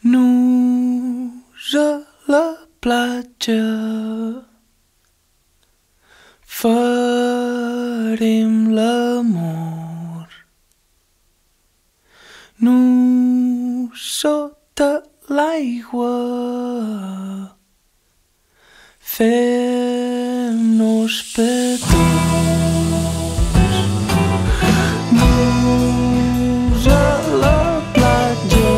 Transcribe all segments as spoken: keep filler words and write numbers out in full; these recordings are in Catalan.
Nus a la platja farem l'amor. Nus sota l'aigua fem-nos petons. Nus a la platja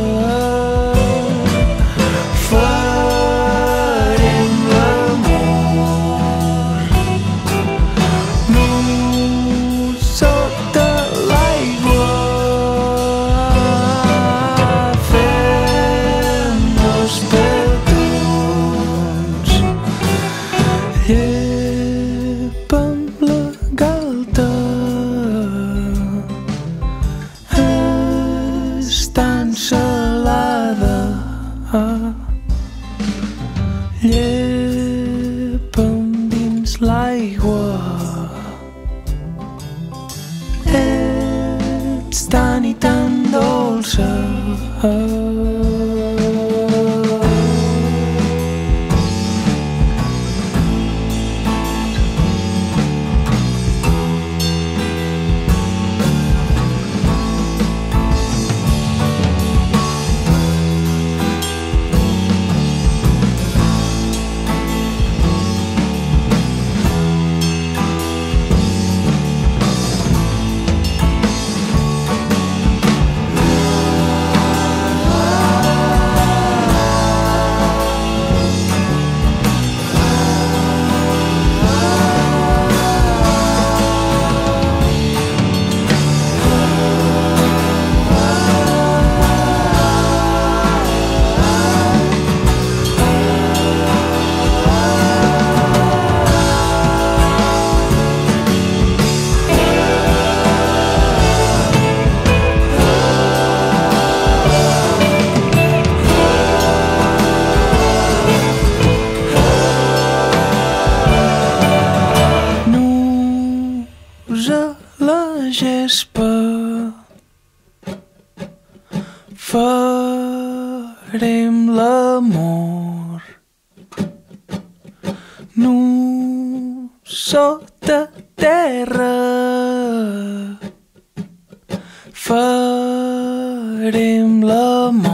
farem l'amor. Nus sota l'aigua fem-nos petons. Llepa amb la galta és tan salada. Llepa'm dins l'aigua, ets tan i tan dolça. Nus a la gespa farem l'amor. Nus sota terra farem l'amor.